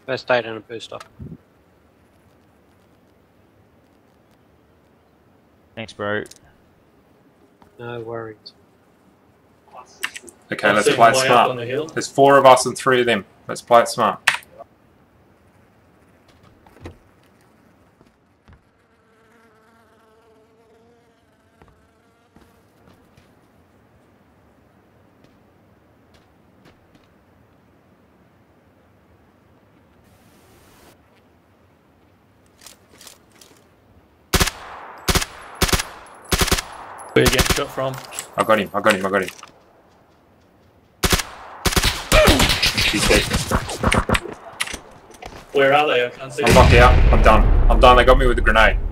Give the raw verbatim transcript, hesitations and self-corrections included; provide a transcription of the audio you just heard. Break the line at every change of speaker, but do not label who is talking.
First aid and a booster.
Thanks, bro.
No worries.
Okay,
I'll
let's
see
play
him
it
way up on
smart.
the hill.
There's four of us and three of them. Let's play it smart.
Where you getting shot from?
I got him, I got him, I got him. He's dead.
Where are they? I can't see
I'm
them.
knocked out. I'm done. I'm done. They got me with a grenade.